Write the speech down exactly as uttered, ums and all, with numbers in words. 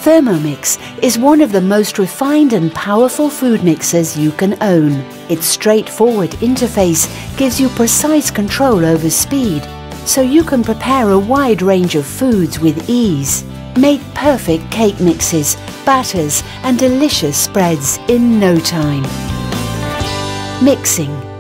Thermomix is one of the most refined and powerful food mixers you can own. Its straightforward interface gives you precise control over speed, so you can prepare a wide range of foods with ease. Make perfect cake mixes, batters and delicious spreads in no time. Mixing.